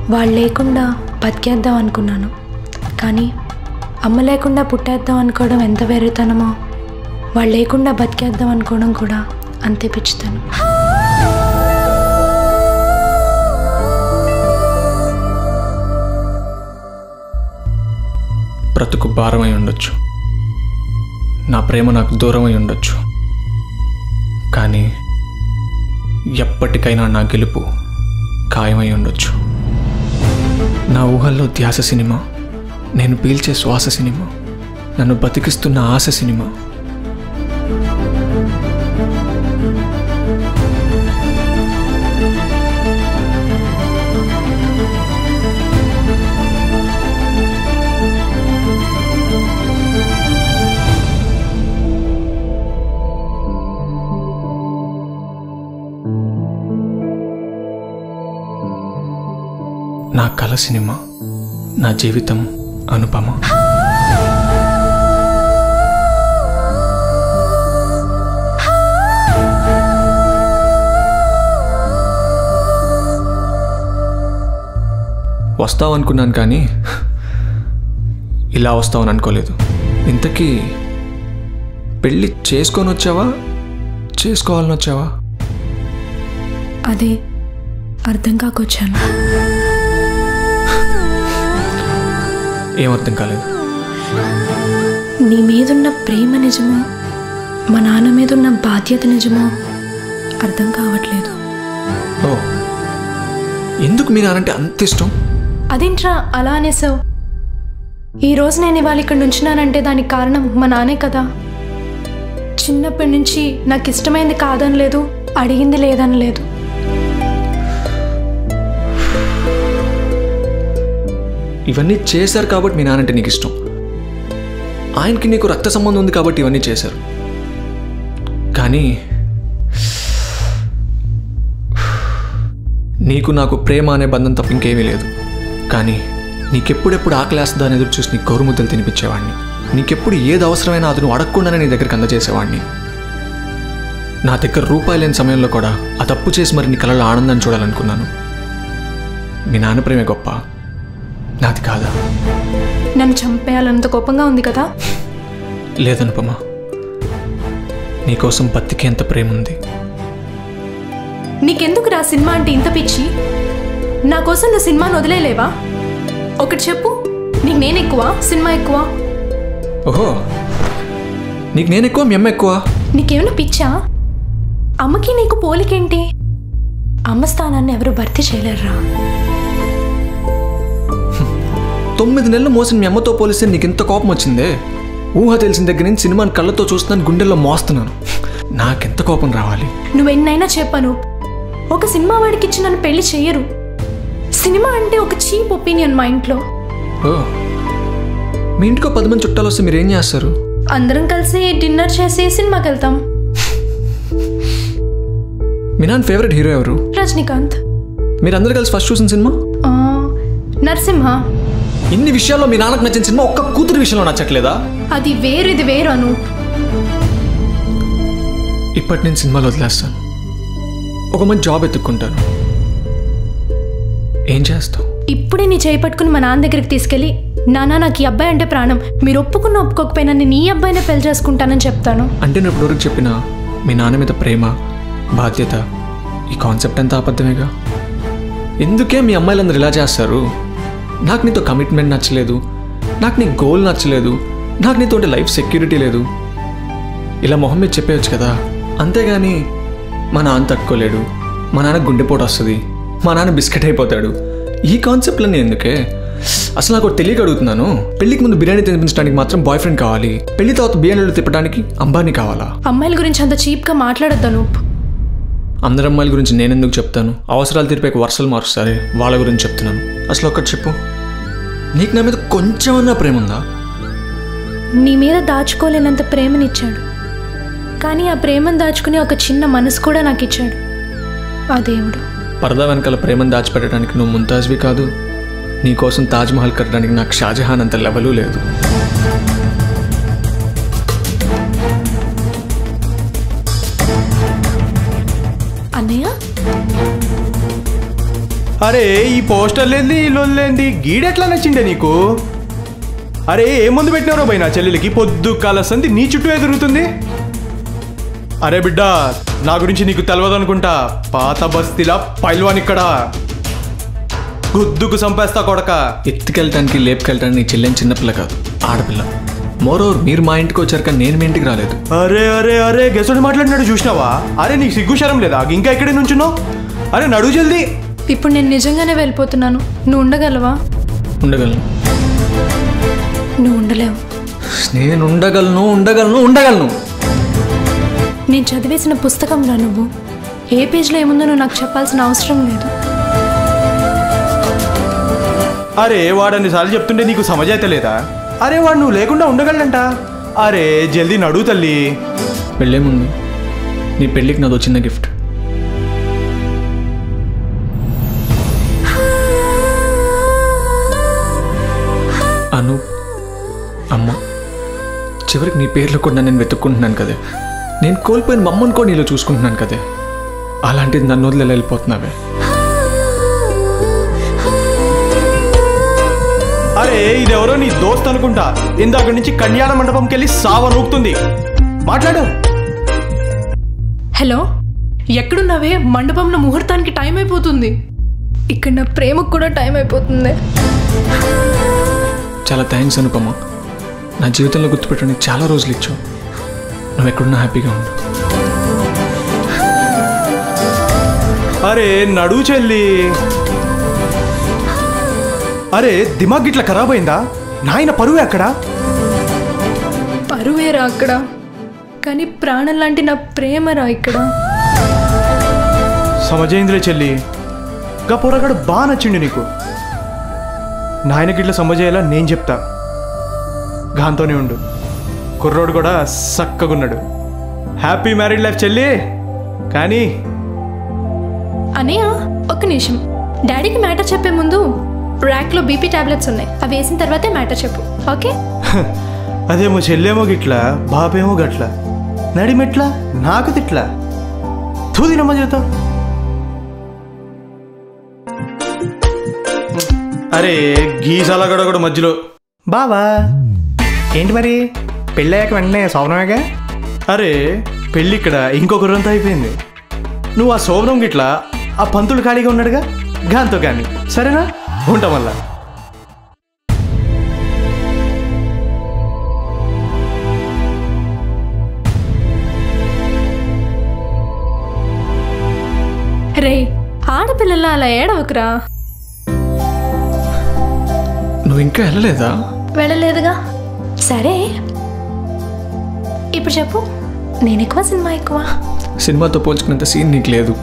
వాళ్ళు లేకుండా బతికేద్దాం అనుకున్నాను, కానీ అమ్మ లేకుండా పుట్టేద్దాం అనుకోవడం ఎంత వేరేతనమో వాళ్ళు లేకుండా బతికేద్దాం అనుకోవడం కూడా అంతే పిచ్చితనం. బ్రతుకు భారమై ఉండొచ్చు, నా ప్రేమ నాకు దూరమై ఉండొచ్చు, కానీ ఎప్పటికైనా నా గెలుపు ఖాయమై ఉండొచ్చు. నా ఊహల్లో ధ్యాస సినిమా, నేను పీల్చే శ్వాస సినిమా, నన్ను బతికిస్తున్న ఆశ సినిమా. నా కల సినిమా, నా జీవితం అనుపమ. వస్తావనుకున్నాను కానీ ఇలా వస్తావని అనుకోలేదు. ఇంతకీ పెళ్ళి చేసుకొని వచ్చావా, చేసుకోవాలని వచ్చావా? అదే అర్థం కాకొచ్చాను. ఏమర్థం కాలేదు? నీ మీదున్న ప్రేమ నిజమో, మా నాన్న మీదున్న బాధ్యత నిజమో అర్థం కావట్లేదు. ఓ, ఎందుకు మీ నాన్నంటే అంత ఇష్టం? అదేంట్రా అలా అనేసావు? ఈరోజు నేను ఇవాళ ఇక్కడ నుంచున్నానంటే దానికి కారణం మా నాన్నే కదా. చిన్నప్పటి నుంచి నాకు ఇష్టమైంది కాదని లేదు, అడిగింది లేదని లేదు. ఇవన్నీ చేశారు కాబట్టి మీ నాన్నంటే నీకు ఇష్టం. ఆయనకి నీకు రక్త సంబంధం ఉంది కాబట్టి ఇవన్నీ చేశారు. కానీ నీకు నాకు ప్రేమ అనే బంధం తప్ప ఇంకేమీ లేదు. కానీ నీకెప్పుడెప్పుడు ఆకలేస్తుందా అని ఎదురు చూసి నీ గౌరుముద్దలు తినిపించేవాడిని. నీకెప్పుడు ఏది అవసరమైనా అది నువ్వు అడగకుండానే నీ దగ్గరికి అందజేసేవాడిని. నా దగ్గర రూపాయి లేని సమయంలో కూడా ఆ తప్పు చేసి మరి నీ కళ్ళలో ఆనందాన్ని చూడాలనుకున్నాను. మీ నాన్న ప్రేమే గొప్ప, నాది కాదా? నన్ను చంపేయాలంత కోపంగా ఉంది కదా? లేదనుపమా, నీకోసం బతికేంత ప్రేమ ఉంది. నీకెందుకు రా సినిమా అంటే ఇంత పిచ్చి? నా కోసం నువ్వు సినిమాను వదిలేలేవా? ఒకటి చెప్పు, నీకు నేను ఎక్కువ, సినిమా ఎక్కువ? ఓహో, నీకు నేను ఎక్కువ, మీ అమ్మ ఎక్కువ? నీకేమైనా పిచ్చా? అమ్మకి నీకు పోలికేంటి? అమ్మ స్థానాన్ని ఎవరు భర్తీ చేయలేరురా. 9 నెలలు మోసిన మీ అమ్మతో పోలిస్తే నీకు ఇంత కోపం వచ్చిందే? ఊహ తెలిసిన దగ్గర నుంచి సినిమాని కళ్ళతో చూస్తున్నాను, గుండెల్లో మోస్తున్నాను. నాకెంత కోపం రావాలి? నువ్వెన్నైనా చెప్పను, ఒక సినిమా వాడికి ఇచ్చి నన్ను పెళ్లి చెయ్యరు. సినిమా అంటే ఒక చీప్ ఒపీనియన్ మా ఇంట్లో. ఓ, మీ ఇంటికో 10 మంది చుట్టాలు వస్తే మీరు ఏం చేస్తారు? అందరం కలిసి డిన్నర్ చేసి సినిమాకి వెళ్తాం. మీ నాన్న ఫేవరెట్ హీరో ఎవరు? రజనీకాంత్. మీరందరూ కలిసి ఫస్ట్ చూసిన సినిమా? నరసింహ. ఇన్ని విషయాల్లో మీ నాన్నకు నచ్చిన సినిమా ఒక్క కూతురు విషయంలో నచ్చట్లేదా? అది వేరు, ఇది వేరు అను. ఇప్పటి నేను సినిమాలు వదిలేస్తాను, ఒక మంచి జాబ్ ఎత్తుక్కుంటాను. ఏం చేస్తావు? ఇప్పుడే నీ చేయి పట్టుకుని మా నాన్న దగ్గరికి తీసుకెళ్ళి, నాన్న నాకు ఈ అబ్బాయి అంటే ప్రాణం, మీరు ఒప్పుకున్న ఒప్పుకోకపోయినా నేను ఈ అబ్బాయినే పెళ్లి చేసుకుంటానని చెప్తాను. అంటే నేను ఇప్పటివరకు చెప్పిన మీ నాన్న మీద ప్రేమ, బాధ్యత, ఈ కాన్సెప్ట్ అంతా అబద్ధమేగా. ఎందుకే మీ అమ్మాయిలందరూ ఇలా చేస్తారు? నాకు నీతో కమిట్మెంట్ నచ్చలేదు, నాకు నీ గోల్ నచ్చలేదు, నాకు నీతో లైఫ్ సెక్యూరిటీ లేదు, ఇలా మొహం మీద చెప్పేయచ్చు కదా. అంతేగాని మా నాన్న తట్టుకోలేడు, మా నాన్న గుండెపోటు వస్తుంది, మా నాన్న బిస్కెట్ అయిపోతాడు, ఈ కాన్సెప్ట్లన్నీ ఎందుకే? అసలు నాకు తెలియక అడుగుతున్నాను. పెళ్లికి ముందు బిర్యానీ తినిపించడానికి మాత్రం బాయ్ ఫ్రెండ్ కావాలి, పెళ్లి తర్వాత బిర్యానీలు తిప్పడానికి అంబానీ కావాలా? అమ్మాయిల గురించి అంత చీప్గా మాట్లాడొద్దాను. అందరి అమ్మాయిల గురించి నేనెందుకు చెప్తాను? అవసరాలు తీరిపోయి వరుసలు మారుస్తారే, వాళ్ళ గురించి చెప్తున్నాను. అసలు ఒక్కటి చెప్పు, నీకు నా మీద కొంచెమన్నా ప్రేమ ఉందా? నీ మీద దాచుకోలేనంత ప్రేమనిచ్చాడు, కానీ ఆ ప్రేమను దాచుకుని ఒక చిన్న మనసు కూడా నాకు ఇచ్చాడు ఆ దేవుడు. పరదా వెనకాల ప్రేమను దాచిపెట్టడానికి నువ్వు ముంతాజ్వి కాదు, నీకోసం తాజ్మహల్ కట్టడానికి నాకు షాజహాన్ అంత లెవెలు లేదు. అన్నయ్య, అరే ఈ పోస్టర్లేంది ఈ లొల్లేంది గీడెట్లా నచ్చిండే నీకు? అరే ఏ ముందు పెట్టినారో భయ్ నా చెల్లెలికి పొద్దు కాలసంది నీ చుట్టూ ఎదురుతుంది. అరే బిడ్డ నా గురించి నీకు తెలియదు అనుకుంటా. పాత బస్తీలా పైల్వాన్ ఇక్కడ గుద్దుకు సంపేస్తా కొడక. ఎత్తుకెళ్ళటానికి లేపుకెళ్ళటానికి నీ చెల్లెని చిన్నపిల్ల కాదు, ఆడపిల్ల. మోరోవర్ మీరు మా ఇంటికి వచ్చారు కానీ నేను మీ ఇంటికి రాలేదు. అరే అరే అరే గెసోడి మాట్లాడినాడు చూసినావా? అరే నీకు సిగ్గుశరం లేదా? ఇంకా ఎక్కడే నుంచున్నావు? అరే నడువు జల్దీ. ఇప్పుడు నేను నిజంగానే వెళ్ళిపోతున్నాను. నువ్వు ఉండగలవా? ఉండగలను. నువ్వు ఉండలేవు. నేను ఉండగలను ఉండగలను ఉండగలను. నేను చదివేసిన పుస్తకంలో నువ్వు ఏ పేజ్లో ఏముందో నువ్వు నాకు చెప్పాల్సిన అవసరం లేదు. అరే వాడన్ని సార్లు చెప్తుంటే నీకు సమజైతే లేదా? అరే వాడు నువ్వు లేకుండా ఉండగలంట. అరే జల్దీ నడువు తల్లి. వెళ్ళే ముందు నీ పెళ్ళికి నాదో చిన్న గిఫ్ట్. అను అమ్మ, చివరికి నీ పేర్లో కూడా నేను వెతుక్కుంటున్నాను కదే. నేను కోల్పోయిన మమ్మల్ని కూడా నీలో చూసుకుంటున్నాను కదే. అలాంటిది నన్ను వదిలి వెళ్ళిపోతున్నావే. అరే ఇదెవరో నీ దోస్త్ అనుకుంటా. ఇందాక నుంచి కళ్యాణ మండపంకి వెళ్ళి సావ నూకుతుంది. మాట్లాడు. హలో, ఎక్కడున్నావే? మండపంలో ముహూర్తానికి టైం అయిపోతుంది. ఇక్కడ నా ప్రేమకు కూడా టైం అయిపోతుంది. చాలా థ్యాంక్స్ అనుపమ. నా జీవితంలో గుర్తుపెట్టడానికి చాలా రోజులు ఇచ్చావు. నువ్వు ఎక్కడున్నా హ్యాపీగా ఉండు. అరే నడువు చెల్లి. అరే దిమాగ్ ఇట్లా ఖరాబ్ అయిందా? నాయన పరువే అక్కడ. పరువేరా అక్కడ, కానీ ప్రాణం లాంటి నా ప్రేమరా ఇక్కడ. సమజైందిలే చెల్లి. గా పోరగాడు బాగా నచ్చిండు నీకు. నాయనకి ఇట్లా సమజయ్యేలా నేను చెప్తా. గాంతోనే ఉండు. కుర్రోడు కూడా చక్కగున్నాడు. హ్యాపీ మ్యారీడ్ లైఫ్ చెల్లి. కానీ అనయ్య ఒక్క నిమిషం. డాడీకి మ్యాటర్ చెప్పే ముందు ర్యాక్లో బీపీ టాబ్లెట్స్ ఉన్నాయి, అవి వేసిన తర్వాతే మ్యాటర్ చెప్పు, ఓకే? అదేమో చెల్లేమో గిట్లా, బాపేమో గట్లా, నడిమెట్లా నాకు తిట్లా. తూదినమ్మ చేత. అరే గీసాల గడగడ మధ్యలో బావా ఏంటి మరి పెళ్ళయ్యాక వెంటనే సోమనమేగా? అరే పెళ్ళి ఇక్కడ ఇంకొక రోజంతా అయిపోయింది. నువ్వు ఆ శోభనం గిట్లా ఆ పంతులు ఖాళీగా ఉన్నాడుగా, గాంతో కానీ సరేనా? ఉంటా మళ్ళా. రే ఆడపిల్లల అలా ఏడవకురా. నువ్వు ఇంకా వెళ్ళలేదా? వెళ్ళలేదుగా. సరే ఇప్పుడు చెప్పు, నేను ఎక్కువ సినిమా ఎక్కువ? సినిమాతో పోల్చుకున్నంత సీన్ నీకు లేదు.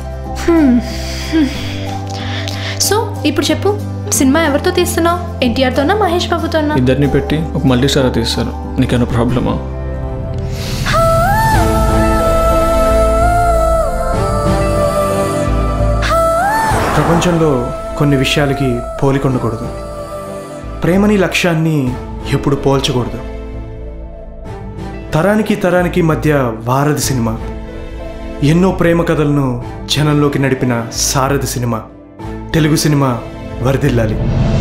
సో ఇప్పుడు చెప్పు, సినిమా ఎవరితో తీస్తున్నావు? ఎన్టీఆర్తోనా మహేష్ బాబుతోనా? ఇద్దరిని పెట్టి ఒక మల్టీ స్టార్ తీస్తారు. నీకేమైనా ప్రాబ్లమా? ప్రపంచంలో కొన్ని విషయాలకి పోలిక ఉండకూడదు. ప్రేమని లక్ష్యాన్ని ఎప్పుడు పోల్చకూడదు. తరానికి తరానికి మధ్య వారధి సినిమా, ఎన్నో ప్రేమ కథలను జనంలోకి నడిపిన సారథి సినిమా, తెలుగు సినిమా వర్ధిల్లాలి.